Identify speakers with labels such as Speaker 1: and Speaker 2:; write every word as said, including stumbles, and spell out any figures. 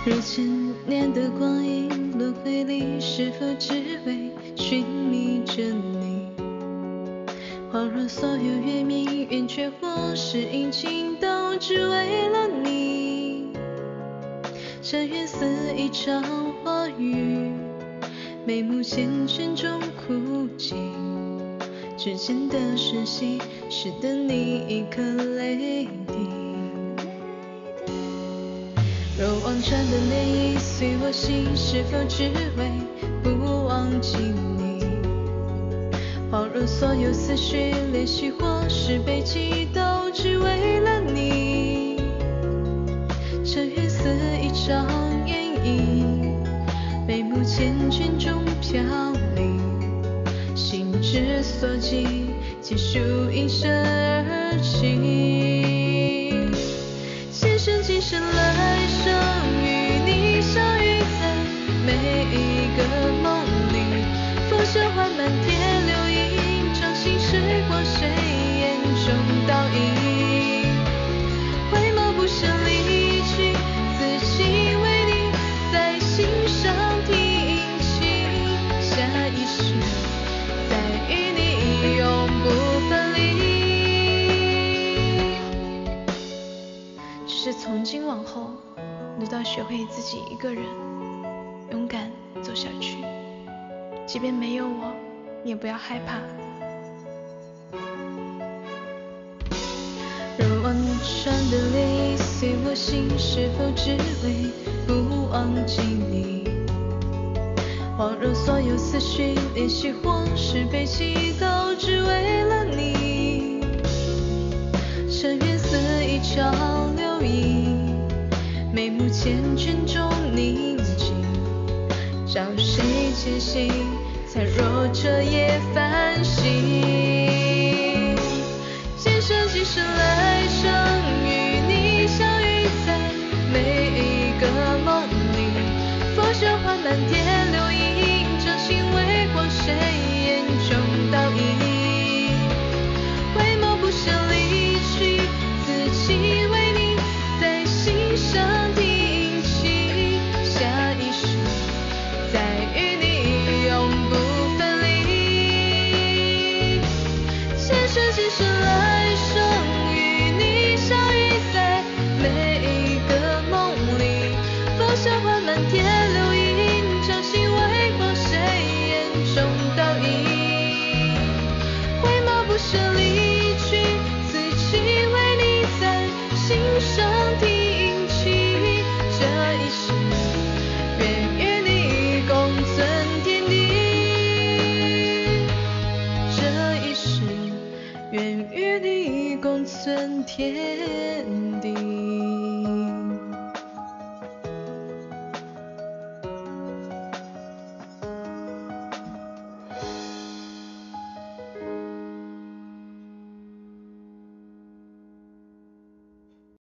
Speaker 1: 若千年的光阴轮回里，是否只为寻觅着你？恍若所有月明圆缺或是阴晴，都只为了你。这月似一场花雨，眉目缱绻中哭泣。指尖的瞬息，使得你一颗泪滴。若望穿的涟漪随我行，是否只为不忘记你？恍若所有思绪联系或是悲泣，都只为了你。这月似一场烟影，眉目缱绻中飘零。心之所及，结束应声而起。前生今生来生，与你相遇在每一个梦里。风声缓慢天流萤，掌心时光谁眼中倒影。回眸不舍离去，此情为你在心上听起。下一世再与你永不分离。只是从今往后，你都要学会自己一个人勇敢走下去，即便没有我，你也不要害怕。若望穿的涟漪随我行，是否只为不忘记你？恍若所有思绪联系或是悲泣，都只为了你。尘缘似一场流萤，眉目缱绻中凝静。找谁前行，才若彻夜繁星？今生今生来生，与你相遇在每一个梦里。风声缓慢天流萤，掌心微光谁眼中倒影。回眸不舍离去，此情为你在心上听起。下一世再与你永不分离。前生今生来生，与你相遇在每一个梦里。风声缓慢天流萤，掌心微光谁眼中倒影。回眸不舍离去，此情为你在心上听起。这一世愿与你共存天地，这一世愿与你共存天